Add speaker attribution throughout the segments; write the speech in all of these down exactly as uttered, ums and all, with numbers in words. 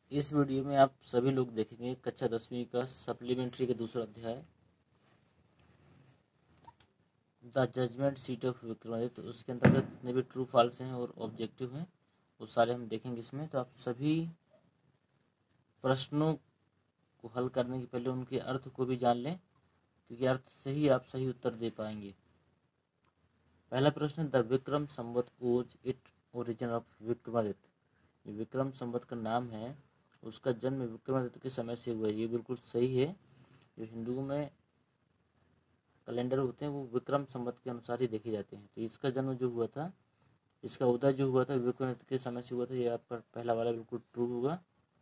Speaker 1: इस वीडियो में आप सभी लोग देखेंगे कक्षा दसवीं का सप्लीमेंट्री का दूसरा अध्याय the judgement seat of Vikramaditya. उसके अंतर्गत जितने भी ट्रू फॉल्स हैं और ऑब्जेक्टिव हैं वो सारे हम देखेंगे इसमें। तो आप सभी प्रश्नों को हल करने के पहले उनके अर्थ को भी जान लें, क्योंकि अर्थ से ही आप सही उत्तर दे पाएंगे। पहला प्रश्न, the Vikram Samvat was it origin of Vikramaditya. Vikram Samvat का नाम है, उसका जन्म विक्रमादित्य के समय से हुआ है। ये बिल्कुल सही है। जो हिंदुओं में कैलेंडर होते हैं वो विक्रम संवत के अनुसार ही देखे जाते हैं। तो इसका जन्म जो हुआ था, इसका उदय जो हुआ था विक्रमादित्य के समय से हुआ था। ये आपका पहला वाला बिल्कुल ट्रू होगा।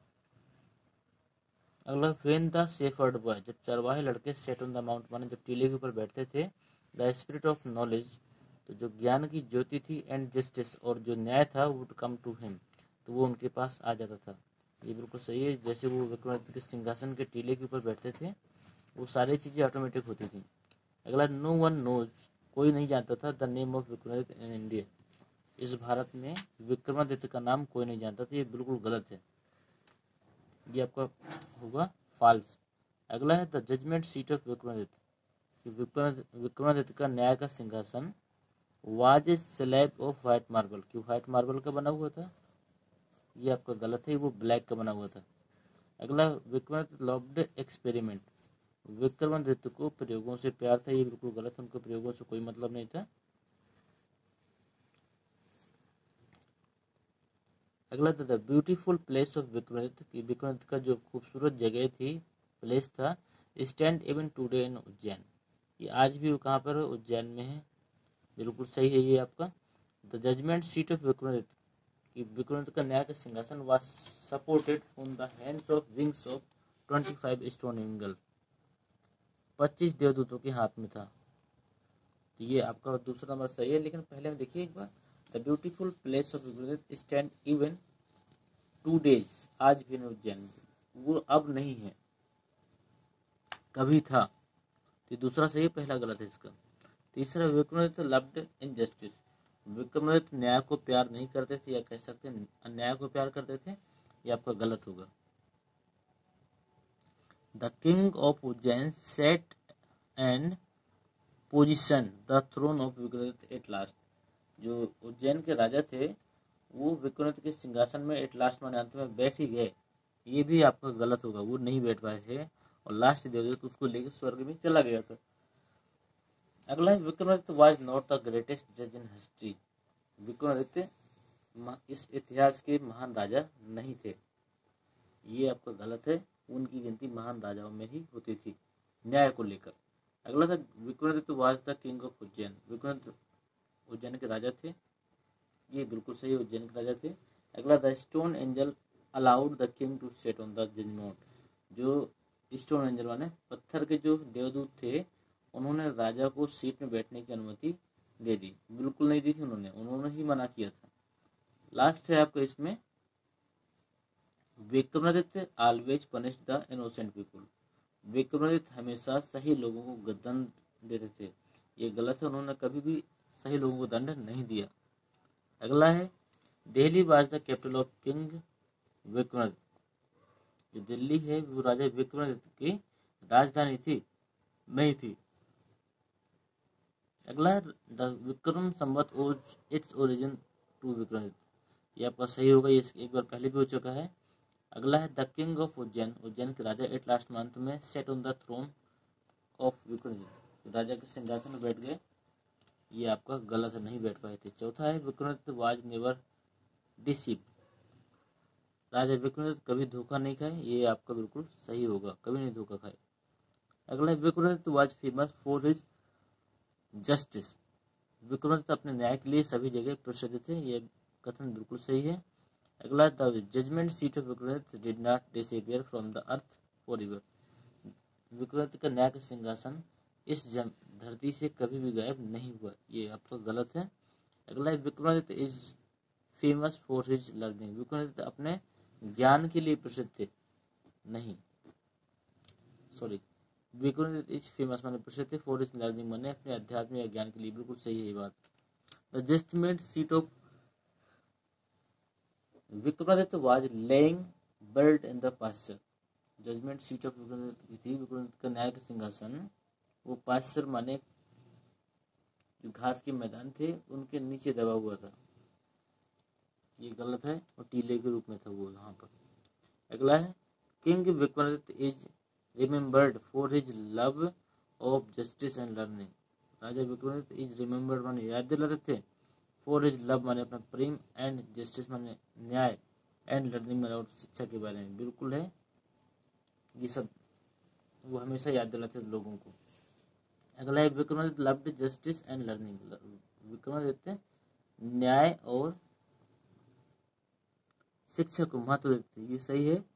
Speaker 1: अगला, व्हेन द शेफर्ड बॉय, जब चरवाहे लड़के सेट ऑन द माउंट, माने जब टीले के ऊपर बैठते थे, द स्पिरिट ऑफ नॉलेज, तो जो ज्ञान की ज्योति थी, एंड जस्टिस, और जो न्याय था, वुड कम टू हिम, तो वो उनके पास आ जाता था। ये बिल्कुल सही है। जैसे वो विक्रमादित्य के सिंहासन के टीले के ऊपर बैठते थे, वो सारी चीज़ें ऑटोमेटिक होती थी। अगला, नो वन नोज, कोई नहीं जानता था, the name of Vikramaditya in India, इस भारत में विक्रमादित्य का नाम कोई नहीं जानता था। ये बिल्कुल गलत है, ये आपका होगा फॉल्स। अगला है the judgement seat of Vikramaditya, Vikramaditya का न्याय का सिंहासन was a slab of white marble, कि व्हाइट मार्बल का बना हुआ था। ये आपका गलत है, वो ब्लैक का बना हुआ था। अगला, विक्रमादित्य लव्ड एक्सपेरिमेंट, विक्रमादित्य को प्रयोगों से प्यार था। ये बिल्कुल गलत है, उनको प्रयोगों से कोई मतलब नहीं था। अगला, the beautiful place of Vikramaditya, कि विक्रमादित्य का जो खूबसूरत जगह थी, प्लेस था, stand even today in Ujjain, ये आज भी वो कहाँ पर है, उज्जैन में है। बिल्कुल सही है ये आपका। The judgement seat of Vikramaditya, कि विक्रमादित्य का न्याय का सिंहासन was supported on the hands of wings of twenty five stone angel, पच्चीस देवदूतों के हाथ में था। तो ये आपका दूसरा नंबर सही है। लेकिन पहले में देखिए एक बार, the beautiful place of Vikramaditya stand even today, आज भी उज्जैन, वो अब नहीं है, कभी था। तो दूसरा सही, पहला गलत है इसका। तीसरा, विक्रमादित्य लव्ड इनजस्टिस, विक्रमादित्य न्याय को प्यार नहीं करते थे, या कह सकते हैं अन्याय को प्यार करते थे। ये आपका गलत होगा। The king of Ujjain set and position the throne of Vikramaditya at last, जो उज्जैन के राजा थे वो विक्रमादित्य के सिंहासन में एट लास्ट माने अंत में बैठ ही गए। ये भी आपका गलत होगा, वो नहीं बैठ पाए थे और लास्ट देवदूत उसको लेकर स्वर्ग में चला गया था। अगला है, Vikramaditya was not the greatest जज इन हिस्ट्री, विक्रमादित्य इस इतिहास के महान राजा नहीं थे। ये आपका गलत है, उनकी गिनती महान राजाओं में ही होती थी न्याय को लेकर। अगला था, Vikramaditya was the king of Ujjain, Vikramaditya Ujjain के राजा थे। ये बिल्कुल सही, उज्जैन के राजा थे। अगला, the stone angel allowed the king to set on the judgement, जो स्टोन एंजल माने पत्थर के जो देवदूत थे, उन्होंने राजा को सीट में बैठने की अनुमति दे दी। बिल्कुल नहीं दी थी उन्होंने, उन्होंने ही मना किया था। लास्ट है आपका इसमें, Vikramaditya always punish the innocent people, Vikramaditya हमेशा सही लोगों को दंड देते थे। ये गलत है, उन्होंने कभी भी सही लोगों को दंड नहीं दिया। अगला है, Delhi was the capital of king Vikramaditya, जो दिल्ली है वो राजा विक्रमादित्य की राजधानी थी, नहीं थी। अगला, द विक्रम संवत ओज इट्स ओरिजिन टू विक्रमादित्य, ये आपका सही होगा, ये एक बार पहले भी हो चुका है। अगला है, the king of Ujjain, Ujjain के राजा एट लास्ट मंथ में set on the throne of Vikramaditya, राजा के सिंहासन में बैठ गए। ये आपका गलत है, नहीं बैठ पाए थे। चौथा है, विक्रमादित्य वाज नेवर डिसीव, राजा विक्रमादित्य कभी धोखा नहीं खाए। ये आपका बिल्कुल सही होगा, कभी नहीं धोखा खाए। अगला है, Vikramaditya was famous for his justice, Vikramaditya अपने न्याय के लिए सभी जगह प्रसिद्ध थे। ये कथन बिल्कुल सही है। अगला, the judgement seat of Vikramaditya did not disappear from the earth forever, Vikramaditya का न्याय का सिंहासन इस धरती से कभी भी गायब नहीं हुआ। ये आपका गलत है। अगला है, Vikramaditya is famous for his learning, Vikramaditya अपने ज्ञान के लिए प्रसिद्ध थे, नहीं सॉरी विक्रमादित्य इज फेमस माने प्रसिद्ध थे, फॉर हिज लर्निंग माने अपने अध्यात्म या ज्ञान के लिए। बिल्कुल सही है ये बात। The judgement seat of Vikramaditya was laying buried in the pasture. Judgement seat of Vikramaditya की थी, विक्रमादित्य का न्याय का सिंहासन वो पास्चर माने जो घास के मैदान थे उनके नीचे दबा हुआ था। ये गलत है और टीले के रूप में था वो यहाँ पर। अगला है king Vikramaditya is remembered for his love of justice and learning. राजा विक्रमादित्य इज रिमेम्बर्ड माने याद दिलाते थे, फॉर हिज लव माने अपना प्रेम, एंड जस्टिस माने न्याय, एंड लर्निंग माने और शिक्षा के बारे में। बिल्कुल है, ये सब वो हमेशा याद दिलाते थे लोगों को। अगला है Vikramaditya loved justice and learning. Vikramaditya न्याय और शिक्षा को महत्व देते, ये सही है।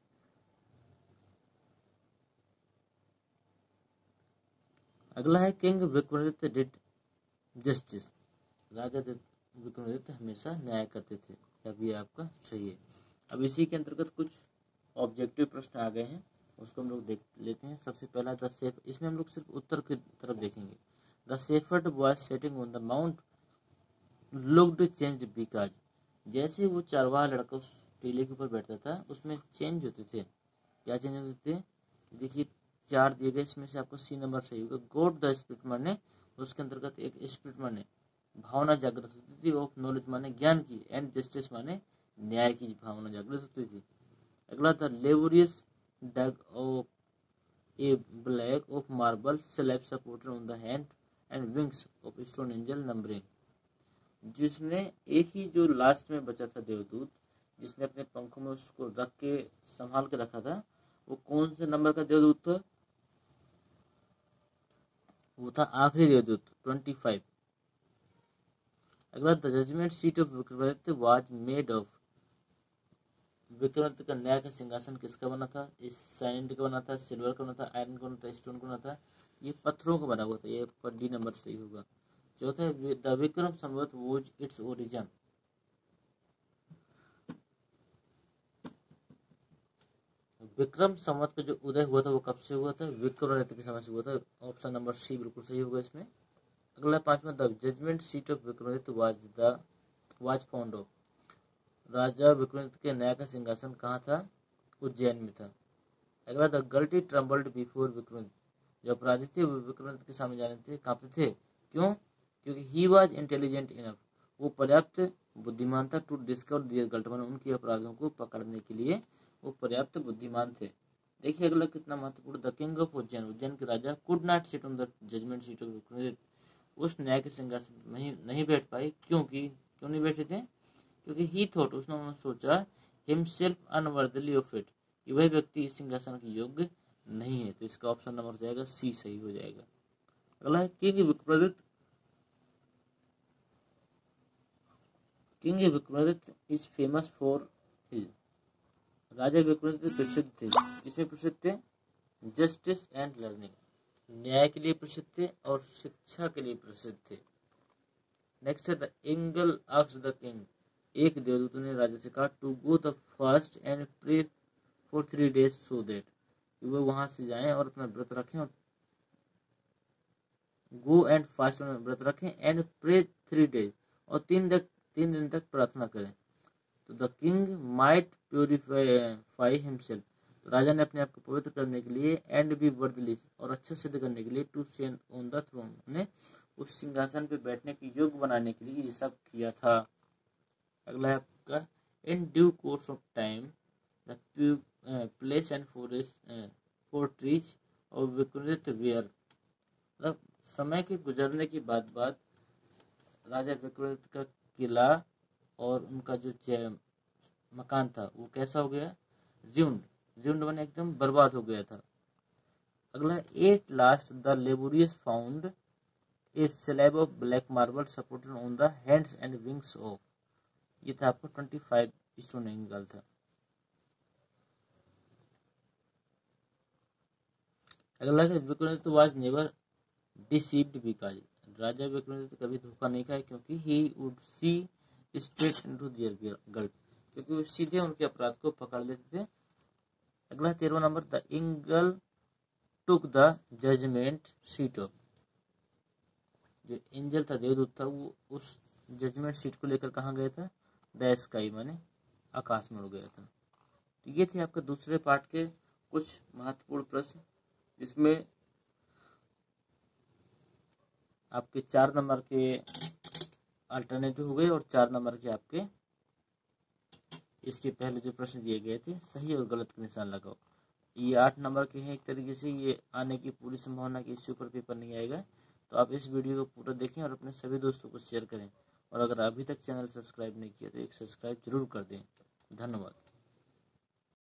Speaker 1: अगला है किंग विक्रमादित्य डिड जस्टिस। राजा विक्रमादित्य हमेशा न्याय करते थे, अब ये आपका सही है। अब इसी के अंतर्गत कुछ ऑब्जेक्टिव प्रश्न आ गए हैं, उसको हम लोग देख लेते हैं। सबसे पहला द सेफ, इसमें हम लोग सिर्फ उत्तर की तरफ देखेंगे। The shepherd was setting on the mount looked changed because. जैसे वो चारवाहा लड़का उस टीले के ऊपर बैठता था उसमें चेंज होते थे। क्या चेंज होते थे? देखिए चार दिए गए, इसमें से आपको सी नंबर सही होगा। गॉड द स्पिरिट माने उसके अंतर्गत एक स्पिरिट माने भावना जागृत होती थी, ऑफ नॉलेज माने ज्ञान की, एंड जस्टिस माने न्याय की भावना जागृत होती थी। अगला था laborious dug of a black of marble slab supported on the hand and wings of stone angel numbering. जिसने एक ही जो लास्ट में बचा था देवदूत, जिसने अपने पंखों में उसको रख के संभाल के रखा था, वो कौन से नंबर का देवदूत था? वो था आखिरी देवदूत ट्वेंटी फाइव। अगला the judgement seat of Vikramaditya was made of. Vikramaditya का न्याय का सिंहासन किसका बना था? इस सैंड का बना था, सिल्वर का बना था, आयरन का बना था, स्टोन का बना था। ये पत्थरों का बना हुआ था, ये पर डी नंबर सही होगा। चौथा है the Vikram Samvat was its origin. Vikram Samvat का जो उदय हुआ था वो कब से हुआ था? विक्रमादित्य के समय से हुआ था। ऑप्शन नंबर सी बिल्कुल सही होगा इसमें। अगला पांचवा the judgement seat of Vikramaditya was the was found of. राजा विक्रमादित्य के न्याय का सिंहासन कहाँ था? उज्जैन में था। अगला the guilty trembled before Vikramaditya. जो अपराधी थे वो विक्रमादित्य के सामने जाने थे कांपते थे। क्यों? क्योंकि ही वाज इंटेलिजेंट इनफ। वो पर्याप्त बुद्धिमान था टू डिस्कवर दियर गल्ट माने उनके अपराधों को पकड़ने के लिए वो पर्याप्त बुद्धिमान थे। देखिए अगला कितना महत्वपूर्ण। The king of Ujjain, Ujjain के राजा could not sit on the judgement seat of Vikramaditya. उस न्याय के सिंहासन पर नहीं नहीं बैठ पाए। क्योंकि क्यों नहीं बैठे थे? क्योंकि ही थॉट, उसने उन्होंने सोचा, हिमसेल्फ अनवर्दली ऑफ इट, कि वह व्यक्ति इस सिंहासन के योग्य नहीं है। तो इसका ऑप्शन नंबर हो जाएगा सी सही हो जाएगा। अगला है king Vikramaditya king Vikramaditya is famous for his. राजा विक्रमादित्य प्रसिद्ध थे, किसमें प्रसिद्ध थे? जस्टिस एंड लर्निंग, न्याय के लिए प्रसिद्ध थे और शिक्षा के लिए प्रसिद्ध थे। नेक्स्ट है the angel asked the king. एक देवदूत ने राजा से कहा to go the fast and pray for three days so that, कि वो वहां से जाएं और अपना व्रत रखें और गो एंड फास्ट व्रत रखें एंड प्रे थ्री डेज, और तीन तक तीन दिन तक प्रार्थना करें। तो the king might purify himself, तो राजा ने अपने आप को पवित्र करने के लिए, एंड बी वर्दली, और अच्छा सिद्ध करने के लिए, to sit on the throne, ने उस सिंहासन पे बैठने के योग्य बनाने के लिए ये सब किया था। अगला है आपका in due course of time the place and forest for trees और विक्रमादित्य वेयर। मतलब समय के गुजरने के बाद बाद राजा विक्रमादित्य का किला और उनका जो मकान था वो कैसा हो गया? ज्यूंड ज्यूंड बने एकदम बर्बाद हो गया था। अगला at last the laborious found a slab of black marble supported on the hands and wings of. ये था आपको ट्वेंटी फाइव स्टोन एंगल था। अगला Vikramaditya was never deceived because. राजा विक्रमादित्य कभी धोखा नहीं खाया क्योंकि he would see straight into their guilt, क्योंकि वो सीधे उनके अपराध को पकड़ लेते थे। अगला तेरहवा number the angel took the judgement seat of. जो एंजल था, देवदूत था, वो उस जजमेंट सीट को लेकर कहाँ गया था? द स्काई माने आकाश में उड़ गया था। तो ये थे आपके दूसरे पार्ट के कुछ महत्वपूर्ण प्रश्न, जिसमें आपके चार नंबर के अल्टरनेटिव हो गए और चार नंबर के आपके इसके पहले जो प्रश्न दिए गए थे सही और गलत का निशान लगाओ। ये आठ नंबर के हैं एक तरीके से, ये आने की पूरी संभावना कि इससे ऊपर पेपर नहीं आएगा। तो आप इस वीडियो को पूरा देखें और अपने सभी दोस्तों को शेयर करें, और अगर अभी तक चैनल सब्सक्राइब नहीं किया तो एक सब्सक्राइब जरूर कर दें। धन्यवाद।